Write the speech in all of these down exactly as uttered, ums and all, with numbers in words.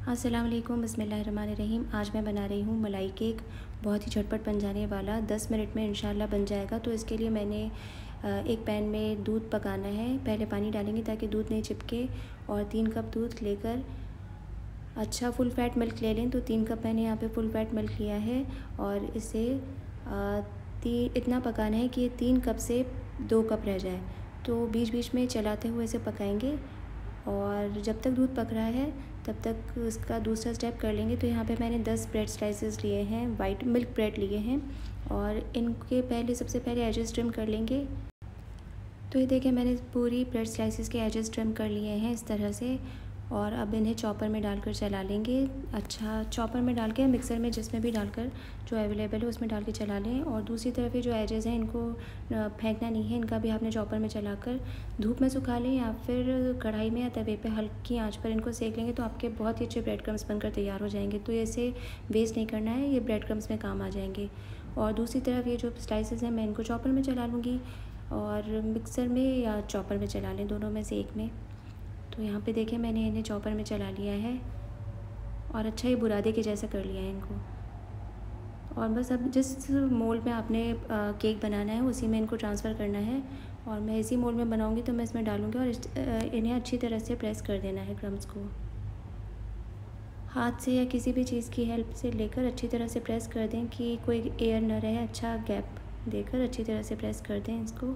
अस्सलाम वालेकुम, बिस्मिल्लाहिर्रहमानिर्रहीम। आज मैं बना रही हूँ मलाई केक। बहुत ही झटपट बन जाने वाला, दस मिनट में इंशाल्लाह बन जाएगा। तो इसके लिए मैंने एक पैन में दूध पकाना है। पहले पानी डालेंगे ताकि दूध नहीं चिपके, और तीन कप दूध लेकर अच्छा फुल फैट मिल्क ले लें। तो तीन कप मैंने यहाँ पे फुल फैट मिल्क लिया है, और इसे ती इतना पकाना है कि तीन कप से दो कप रह जाए। तो बीच बीच में चलाते हुए इसे पकाएंगे, और जब तक दूध पक रहा है तब तक उसका दूसरा स्टेप कर लेंगे। तो यहाँ पे मैंने दस ब्रेड स्लाइसेस लिए हैं, वाइट मिल्क ब्रेड लिए हैं, और इनके पहले सबसे पहले एजेस ट्रिम कर लेंगे। तो ये देखें, मैंने पूरी ब्रेड स्लाइसेस के एजेस ट्रिम कर लिए हैं इस तरह से, और अब इन्हें चॉपर में डालकर चला लेंगे। अच्छा, चॉपर में डाल के मिक्सर में जिसमें भी डालकर जो अवेलेबल है उसमें डाल के चला लें। और दूसरी तरफ ये जो एजेस हैं इनको फेंकना नहीं है, इनका भी आपने चॉपर में चलाकर धूप में सुखा लें, या फिर कढ़ाई में या तवे पे हल्की आंच पर इनको सेक लेंगे। तो आपके बहुत ही अच्छे ब्रेड क्रम्स बनकर तैयार हो जाएंगे। तो इसे वेस्ट नहीं करना है, ये ब्रेड क्रम्स में काम आ जाएंगे। और दूसरी तरफ ये जो स्लाइसेस हैं मैं इनको चॉपर में चला लूँगी, और मिक्सर में या चॉपर में चला लें, दोनों में से एक में। तो यहाँ पे देखें, मैंने इन्हें चॉपर में चला लिया है, और अच्छा ही बुरादे के जैसा कर लिया है इनको। और बस अब जिस मोल्ड में आपने केक बनाना है उसी में इनको ट्रांसफ़र करना है। और मैं इसी मोल्ड में बनाऊंगी तो मैं इसमें डालूंगी, और इन्हें अच्छी तरह से प्रेस कर देना है क्रम्स को। हाथ से या किसी भी चीज़ की हेल्प से लेकर अच्छी तरह से प्रेस कर दें कि कोई एयर न रहे। अच्छा गैप देकर अच्छी तरह से प्रेस कर दें इसको।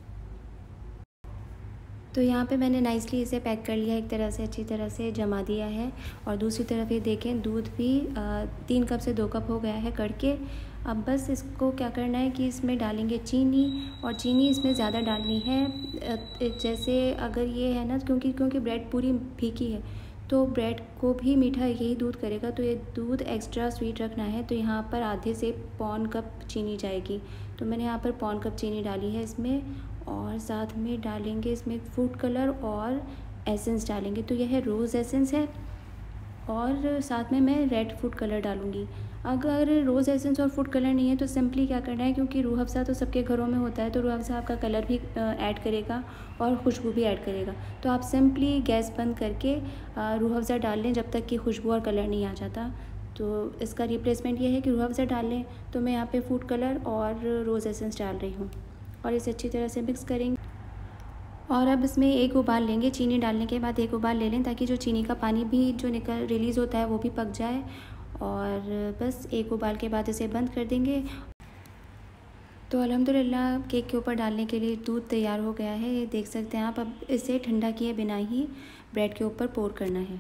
तो यहाँ पे मैंने नाइसली इसे पैक कर लिया, एक तरह से अच्छी तरह से जमा दिया है। और दूसरी तरफ ये देखें, दूध भी तीन कप से दो कप हो गया है करके। अब बस इसको क्या करना है कि इसमें डालेंगे चीनी, और चीनी इसमें ज़्यादा डालनी है। जैसे अगर ये है ना, क्योंकि क्योंकि ब्रेड पूरी फीकी है तो ब्रेड को भी मीठा यही दूध करेगा, तो ये दूध एक्स्ट्रा स्वीट रखना है। तो यहाँ पर आधे से पौन कप चीनी जाएगी। तो मैंने यहाँ पर पौन कप चीनी डाली है इसमें, और साथ में डालेंगे इसमें फूड कलर और एसेंस डालेंगे। तो यह है रोज़ एसेंस है, और साथ में मैं रेड फूड कलर डालूँगी। अगर रोज़ एसेंस और फूड कलर नहीं है तो सिंपली क्या करना है, क्योंकि रूह अफ़ज़ा तो सबके घरों में होता है, तो रूह अफ़ज़ा आपका कलर भी ऐड करेगा और खुशबू भी ऐड करेगा। तो आप सिंपली गैस बंद करके रूह अफ़ज़ा डाल लें जब तक कि खुशबू और कलर नहीं आ जाता। तो इसका रिप्लेसमेंट ये है कि रूह अफ़ज़ा डाल लें। तो मैं यहाँ पे फूड कलर और रोज़ एसेंस डाल रही हूँ, और इसे अच्छी तरह से मिक्स करेंगे। और अब इसमें एक उबाल लेंगे। चीनी डालने के बाद एक उबाल ले लें, ताकि जो चीनी का पानी भी जो निकल रिलीज़ होता है वो भी पक जाए। और बस एक उबाल के बाद इसे बंद कर देंगे। तो अल्हम्दुलिल्लाह केक के ऊपर डालने के लिए दूध तैयार हो गया है, ये देख सकते हैं आप। अब इसे ठंडा किए बिना ही ब्रेड के ऊपर पोर करना है।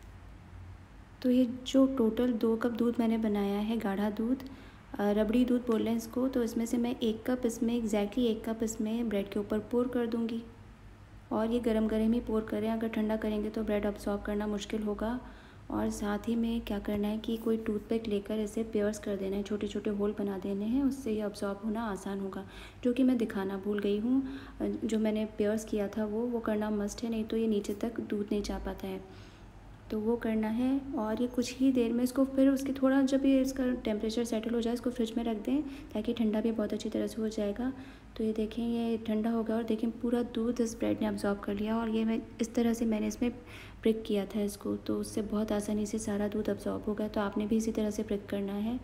तो ये जो टोटल दो कप दूध मैंने बनाया है, गाढ़ा दूध, रबड़ी दूध बोल रहे हैं इसको, तो इसमें से मैं एक कप इसमें एग्जैक्टली एक कप इसमें ब्रेड के ऊपर पोर कर दूंगी। और ये गरम गरम ही पोर करें, अगर ठंडा करेंगे तो ब्रेड अब्सॉर्ब करना मुश्किल होगा। और साथ ही में क्या करना है कि कोई टूथपिक लेकर इसे पियर्स कर देना है, छोटे छोटे होल बना देने हैं, उससे ये अब्सॉर्ब होना आसान होगा। जो कि मैं दिखाना भूल गई हूँ, जो मैंने पियर्स किया था वो वो करना मस्ट है, नहीं तो ये नीचे तक दूध नहीं जा पाता है। तो वो करना है, और ये कुछ ही देर में इसको फिर उसके थोड़ा जब ये इसका टेम्परेचर सेटल हो जाए इसको फ्रिज में रख दें, ताकि ठंडा भी बहुत अच्छी तरह से हो जाएगा। तो ये देखें, ये ठंडा हो गया, और देखें पूरा दूध इस ब्रेड ने अब्जॉर्ब कर लिया। और ये मैं इस तरह से मैंने इसमें प्रिक किया था इसको, तो उससे बहुत आसानी से सारा दूध अब्जॉर्ब हो गया। तो आपने भी इसी तरह से प्रिक करना है।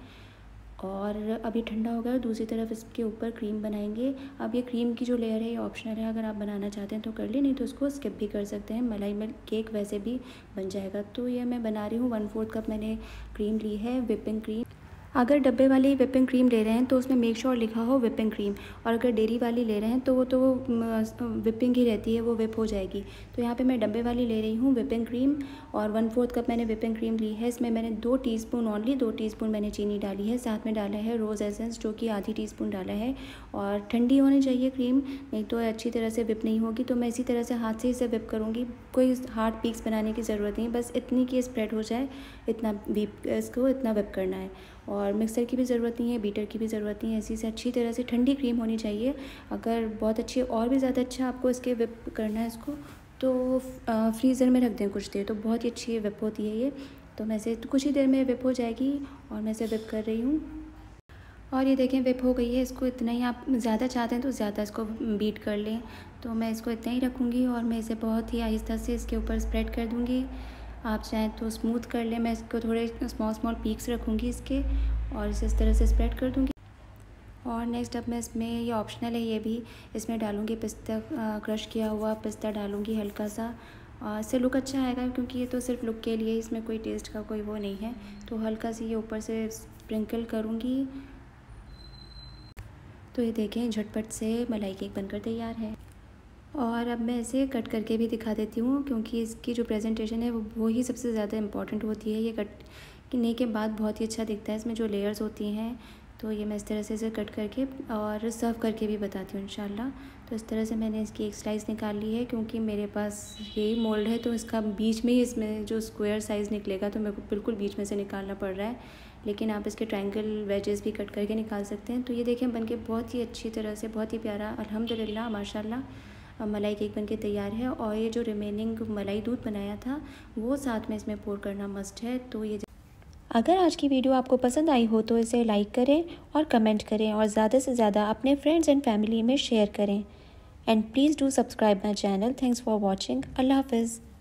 और अभी ठंडा हो गया, दूसरी तरफ इसके ऊपर क्रीम बनाएंगे। अब ये क्रीम की जो लेयर है ये ऑप्शनल है, अगर आप बनाना चाहते हैं तो कर ले, नहीं तो उसको स्किप भी कर सकते हैं। मलाई मिल्क केक वैसे भी बन जाएगा। तो ये मैं बना रही हूँ, वन फोर्थ कप मैंने क्रीम ली है, विपिंग क्रीम। अगर डब्बे वाली विपिंग क्रीम ले रहे हैं तो उसमें मेक श्योर लिखा हो विपिंग क्रीम, और अगर डेयरी वाली ले रहे हैं तो वो तो विपिंग ही रहती है, वो विप हो जाएगी। तो यहाँ पे मैं डब्बे वाली ले रही हूँ विपिंग क्रीम, और वन फोर्थ कप मैंने विपिंग क्रीम ली है। इसमें मैंने दो टीस्पून ओनली दो टीस्पून मैंने चीनी डाली है, साथ में डाला है रोज़ एसेंस जो कि आधी टीस्पून डाला है। और ठंडी होनी चाहिए क्रीम, नहीं तो अच्छी तरह से विप नहीं होगी। तो मैं इसी तरह से हाथ से इसे विप करूँगी, कोई हार्ड पीक्स बनाने की ज़रूरत नहीं, बस इतनी कि स्प्रेड हो जाए, इतना विप इसको इतना विप करना है। और मिक्सर की भी ज़रूरत नहीं है, बीटर की भी ज़रूरत नहीं है। इसी से अच्छी तरह से ठंडी क्रीम होनी चाहिए। अगर बहुत अच्छी और भी ज़्यादा अच्छा आपको इसके विप करना है इसको, तो फ्रीज़र में रख दें कुछ देर, तो बहुत ही अच्छी विप होती है ये। तो मैं इसे कुछ ही देर में विप हो जाएगी, और मैं इसे विप कर रही हूँ। और ये देखें विप हो गई है। इसको इतना ही, आप ज़्यादा चाहते हैं तो ज़्यादा इसको बीट कर लें। तो मैं इसको इतना ही रखूँगी, और मैं इसे बहुत ही आहिस्ता से इसके ऊपर स्प्रेड कर दूँगी। आप चाहें तो स्मूथ कर लें। मैं इसको थोड़े स्मॉल स्मॉल पीक्स रखूँगी इसके और इसे इस तरह से स्प्रेड कर दूँगी। और नेक्स्ट अब मैं इसमें, ये ऑप्शनल है ये भी, इसमें डालूँगी पिस्ता, क्रश किया हुआ पिस्ता डालूँगी हल्का सा। इससे लुक अच्छा आएगा क्योंकि ये तो सिर्फ लुक के लिए, इसमें कोई टेस्ट का कोई वो नहीं है। तो हल्का सी ये ऊपर से स्प्रिंकल करूँगी। तो ये देखें झटपट से मलाई केक बनकर तैयार है। और अब मैं इसे कट करके भी दिखा देती हूँ क्योंकि इसकी जो प्रेजेंटेशन है वो वो ही सबसे ज़्यादा इम्पॉर्टेंट होती है। ये कट करने के बाद बहुत ही अच्छा दिखता है, इसमें जो लेयर्स होती हैं। तो ये मैं इस तरह से इसे कट करके और सर्व करके भी बताती हूँ इंशाल्लाह। तो इस तरह से मैंने इसकी एक स्लाइस निकाल ली है क्योंकि मेरे पास यही मोल्ड है, तो इसका बीच में ही इसमें जो स्क्वायर साइज़ निकलेगा तो मेरे को बिल्कुल बीच में से निकालना पड़ रहा है। लेकिन आप इसके ट्रायंगल वेजेस भी कट करके निकाल सकते हैं। तो ये देखें बनके बहुत ही अच्छी तरह से, बहुत ही प्यारा अल्हम्दुलिल्लाह माशाल्लाह मलाई केक बनके तैयार है। और ये जो रिमेनिंग मलाई दूध बनाया था वो साथ में इसमें पोर करना मस्ट है। तो ये अगर आज की वीडियो आपको पसंद आई हो तो इसे लाइक करें और कमेंट करें और ज़्यादा से ज़्यादा अपने फ्रेंड्स एंड फैमिली में शेयर करें। And please do subscribe my channel. Thanks for watching. अल्लाह हाफिज़।